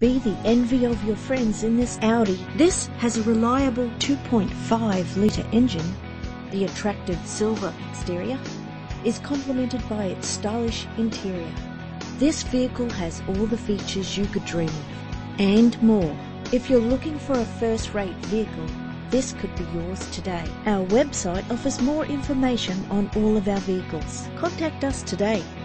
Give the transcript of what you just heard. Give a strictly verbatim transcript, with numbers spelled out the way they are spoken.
Be the envy of your friends in this Audi. This has a reliable two point five litre engine. The attractive silver exterior is complemented by its stylish interior. This vehicle has all the features you could dream of, and more. If you're looking for a first-rate vehicle, this could be yours today. Our website offers more information on all of our vehicles. Contact us today.